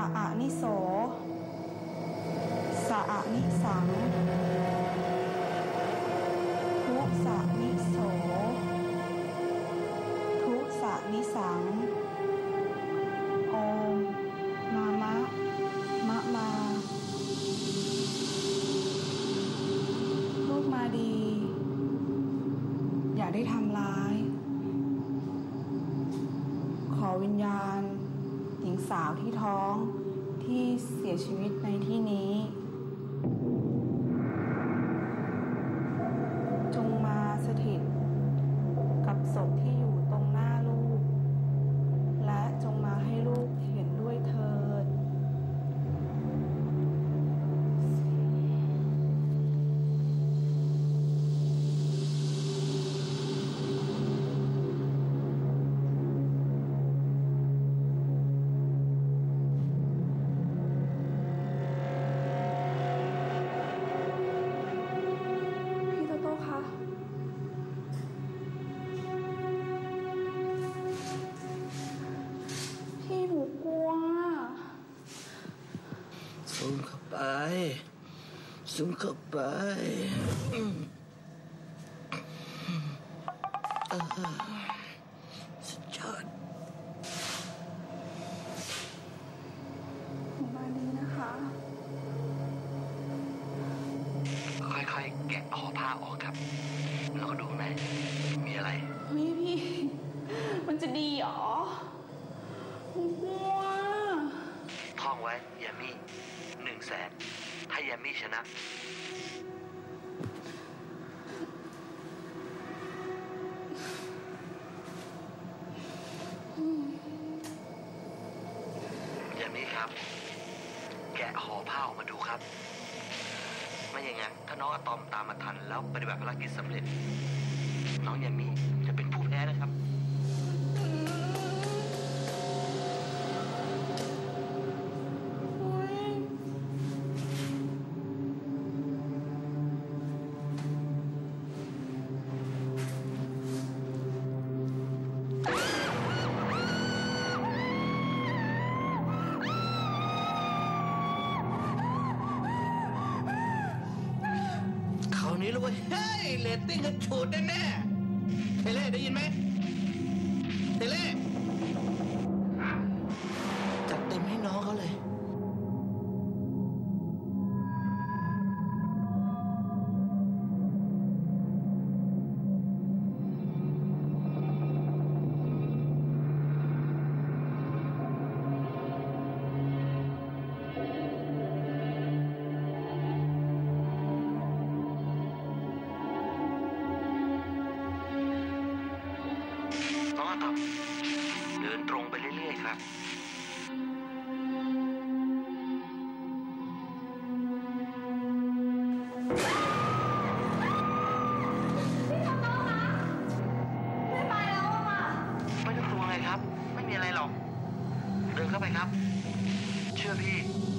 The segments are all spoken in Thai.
อะนิโสสะอะนิสังทุสะนิโสทุสะนิสังโอมมามะมะมาลูกมาดีอย่าได้ทำร้ายขอวิญญาณหญิงสาวที่ท้องที่เสียชีวิตในที่นี้จงมาสถิตกับศพที่อยู่ตรงหน้าลูกและจงมาให้ลูกเห็นด้วยเถิดซูมเข้าไปสุดยอดมาดีนะคะค่อยๆแกะห่อผ้าออกครับแล้วก็ดูข้างในมีอะไรเฮ้ยพี่มันจะดีหรอหนูกลัวท่องไว้ยามี่100,000ถ้ายามี่ชนะยามี่ครับแกะห่อผ้าออกมาดูครับไม่อย่างนั้นถ้าน้องอะตอมตามมาทันแล้วปฏิบัติภารกิจสำเร็จน้องยามี่จะเป็นผู้แพ้นะครับนี้เลยเฮ้ยเรตติ้งกระฉูดแน่ๆเทเล่ได้ยินไหมเทเล่จัดเต็มให้น้องเขาเลยเดินตรงไปเรื่อยๆครับพี่ทำน้องคะไม่ไปแล้วอะมาไม่ต้องกลัวไงครับไม่มีอะไรหรอกเดินเข้าไปครับเชื่อพี่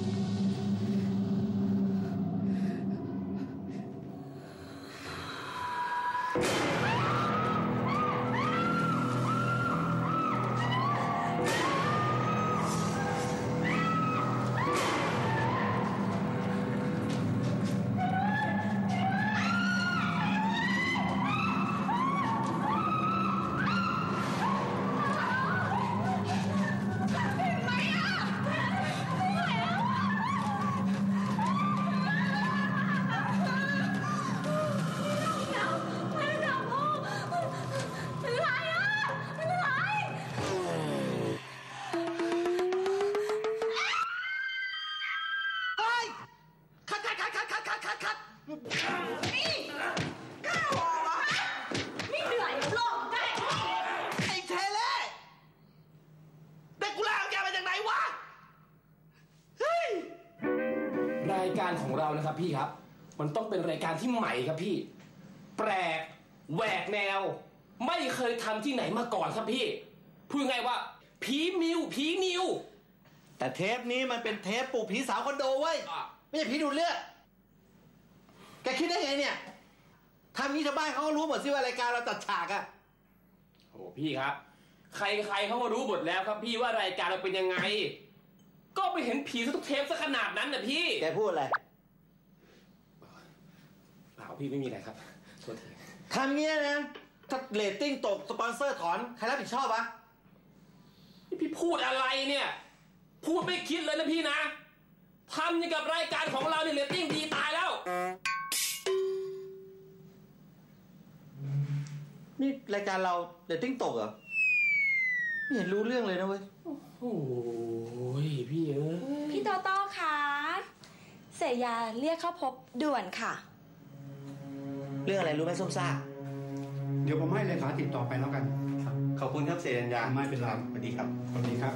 รายการของเรานะครับพี่ครับมันต้องเป็นรายการที่ใหม่ครับพี่แปลกแหวกแนวไม่เคยทำที่ไหนมาก่อนครับพี่พูดง่ายว่าผีนิวแต่เทปนี้มันเป็นเทปปลุกผีสาวคอนโดเว้ยไม่ใช่ผีดูดเลือดแกคิดได้ไงเนี่ยทำนี้ชาวบ้านเขาก็รู้หมดสิว่ารายการเราจัดฉากอะโอ้พี่ครับใครเขาก็รู้หมดแล้วครับพี่ว่ารายการเราเป็นยังไงก็ไปเห็นผีทุกเทปซะขนาดนั้นนะพี่แกพูดอะไรเปล่าพี่ไม่มีอะไรครับโทษทีทำเงี้ยนะ ถ้าเรตติ้งตกสปอนเซอร์ถอน ใครรับผิดชอบวะนี่พี่พูดอะไรเนี่ย พูดไม่คิดเลยนะพี่นะทำอย่างกับรายการของเราเนี่ยเรตติ้งดีตายแล้วนี่รายการเราเรตติ้งตกเหรอ ไม่เห็นรู้เรื่องเลยนะเว้ยโอ้ยพี่เอ้ยพี่โตโต้คะเสยาเรียกเข้าพบด่วนค่ะเรื่องอะไรรู้ไหมส้มซ่าเดี๋ยวผมให้เลขาติดต่อไปแล้วกันขอบคุณครับเสียยัญญาไม่เป็นไรสวัสดีครับสวัสดีครับ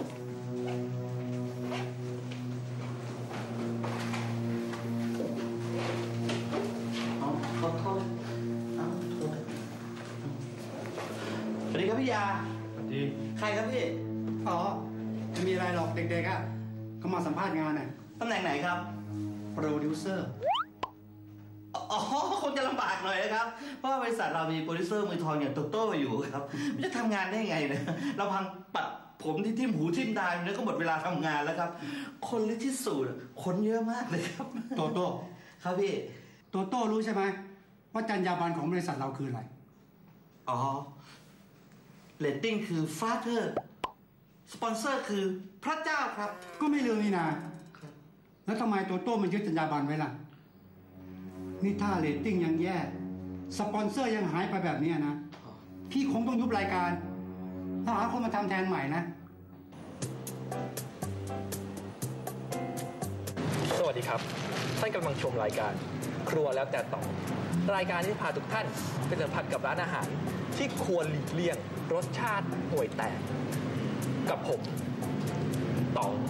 เอาเขาโทษเอาโทษสวัสดีครับพี่ยาสวัสดีใครครับพี่อ๋อไม่มีอะไรหรอกเด็กๆอ่ะเขามาสัมภาษณ์งานน่ะตำแหน่งไหนครับโปรดิวเซอร์อ๋อ คงจะลำบากหน่อยนะครับ เพราะว่าบริษัทเรามีโปรดิวเซอร์มือทองอย่างโตโต้อยู่ครับมันจะทำงานได้ไงเนี่ยเราพังปัดผมที่ทิ่มหูทิ่มตาเนี่ยก็หมดเวลาทำงานแล้วครับ คนลึกที่สุดคนเยอะมากเลยครับโตโต้ครับพี่โตโต้รู้ใช่ไหมว่าจรรยาบรรณของบริษัทเราคืออะไรอ๋อ เรตติ้งคือฟาเธอร์ สปอนเซอร์คือพระเจ้าครับก็ไม่ลืมนี่นาแล้วทำไมโตโต้มันยึดจรรยาบรรณไว้ล่ะ นี่ถ้าเรตติ้งยังแย่ สปอนเซอร์ยังหายไปแบบนี้นะ พี่คงต้องยุบรายการถ้าหาคนมาทำแทนใหม่นะสวัสดีครับ ท่านกำลังชมรายการครัวแล้วแต่ต่อ รายการที่พาทุกท่านไปสัมผัสกับร้านอาหาร ที่ควรหลีกเลี่ยงรสชาติห่วยแตก กับผมต๋อง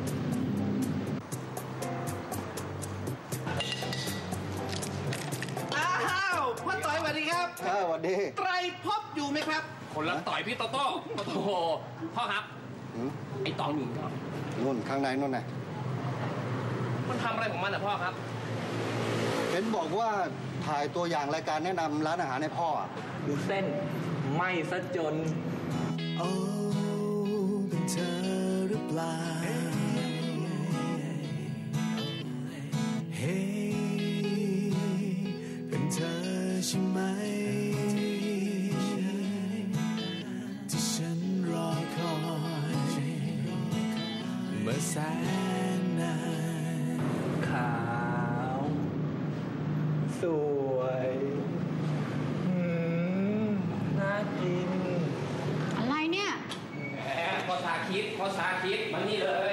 อ้าวพ่อต่อยสวัสดีครับสวัสดีไตรภพอยู่ไหมครับคนละต่อยพี่โตโต้โอ้โหพ่อครับ ไอ้ตองหนึ่งครับนู่นข้างในนู่นน่ะมันทำอะไรของมันอ่ะพ่อครับเห็นบอกว่าถ่ายตัวอย่างรายการแนะนำร้านอาหารให้พ่ออะดูเส้นไหม่ซะจนโอ้เป็นเธอหรือเปล่าเฮ้เป็นเธอใช่ไหมที่ฉันรอคอยเมื่อแสนนานขาว สวยน่ากินอะไรเนี่ยแหมพอชาคิดมานี่เลย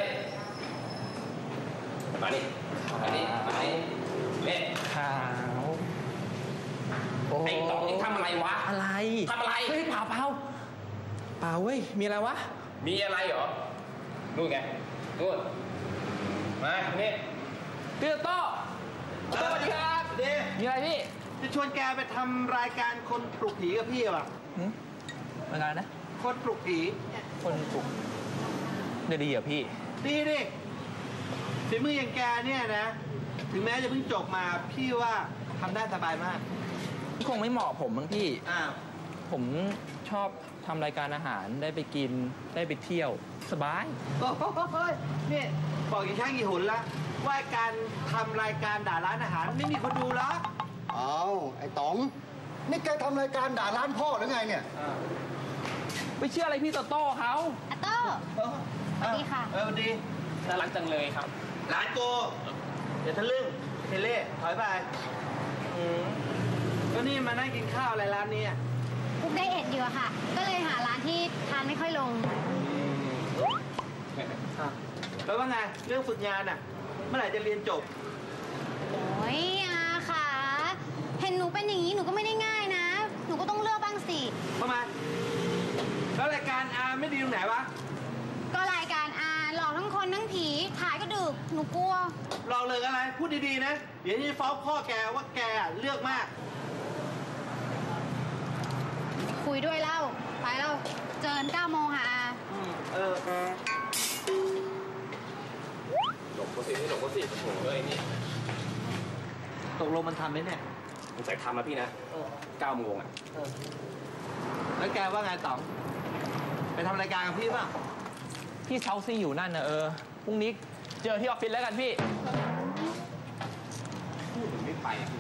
มานี่เล่นขาวไอ้ตองนี่ทำอะไรวะอะไรทำอะไรเฮ้ยเปล่าเว้ย มีอะไรวะมีอะไรเหรอ นู่นไง นู่น มา นี่พี่โตโต้สวัสดีครับเด้มีอะไรพี่จะชวนแกไปทำรายการคนปลุกผีกับพี่ป่ะรายการนะคนปลุกผีคนปลุกได้ดีเหรอพี่ดีดิฝีมืออย่างแกเนี่ยนะ ถึงแม้จะเพิ่งจบมาพี่ว่าทำได้สบายมากคงไม่เหมาะผมมั้งพี่อ้าวผมชอบทำรายการอาหารได้ไปกินได้ไปเที่ยวสบายโอ้ยนี่บอกกี่ครั้งกี่หนละว่าการทำรายการด่าร้านอาหารไม่มีคนดูหรอกเอาไอ้ต๋อง นี่แกทำรายการด่าร้านพ่อหรือไงเนี่ยไปเชื่ออะไรพี่โตโต้เขาอาโต้ สวัสดีค่ะสวัสดีน่ารักจังเลยครับร้านโกอย่าทะลึ่งเทเล่ถอยไปก็นี่มานั่งกินข้าวอะไรร้านนี้อ่ะคุกไดเอทอยู่อะค่ะ ก็เลยหาร้านที่ทานไม่ค่อยลงแล้วว่าไงเรื่องฝึกงานอ่ะ เมื่อไหร่จะเรียนจบโอ้ยอาค่ะ เห็นหนูเป็นอย่างนี้หนูก็ไม่ได้ง่ายนะ หนูก็ต้องเลือกบ้างสิทำไมแล้วรายการอาไม่ดีตรงไหนวะก็รายการอาหลอกทั้งคนทั้งผี ถ่ายก็ดึก หนูกลัวลองเลยอะไร พูดดีๆนะ เดี๋ยวจะฟ้องพ่อแกว่าแกเลือกมากคุยด้วยเล่า ไปเล่าเจอกัน9 โมงค่ะอาเออหลบก็สิโอ้โหเอ้ยนี่ตกลงมันทำไหมเนี่ยผมใส่ทำนะพี่นะ9 โมงอ่ะแล้วแกว่าไงต๋อง ไปทำรายการกับพี่ป่ะที่เซาซีอยู่นั่นนะพรุ่งนี้เจอที่ออฟฟิศแล้วกันพี่พูดถึงไม่ไปอะพี่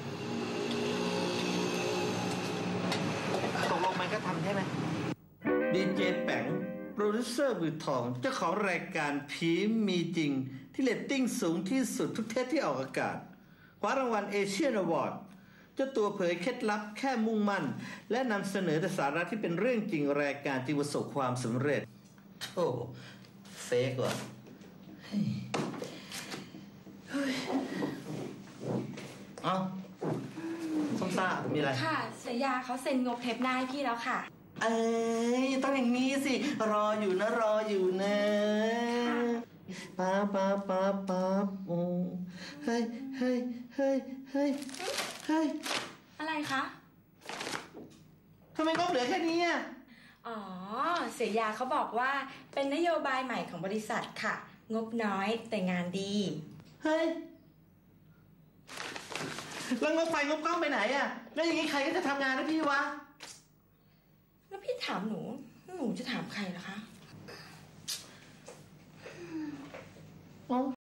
ตกลงมันก็ทำใช่ไหมดีเจแป๋งโปรดิวเซอร์มือทองเจ้าของรายการผีมีจริงที่เรตติ้งสูงที่สุดทุกเทปที่ออกอากาศคว้ารางวัลเอเชียนอวอร์ดเจ้าตัวเผยเคล็ดลับแค่มุ่งมั่นและนำเสนอแต่สาระที่เป็นเรื่องจริงรายการจึงประสบความสำเร็จโอ้เฟกว่ะเอาส้มซ่ามีอะไรค่ะเสียยาเขาเซ็นงบเทปหน้าให้พี่แล้วค่ะเอ้ยต้องอย่างนี้สิรออยู่นะป๊าโอ้เฮ้ยอะไรคะทำไมงบเหลือแค่นี้อ่ะอ๋อ เสียยาเขาบอกว่าเป็นนโยบายใหม่ของบริษัทค่ะ งบน้อยแต่งานดีเฮ้ยแล้วงบไฟงบกล้องไปไหนอ่ะแล้วอย่างนี้ใครก็จะทำงานให้พี่วะแล้วพี่ถามหนูจะถามใครล่ะคะ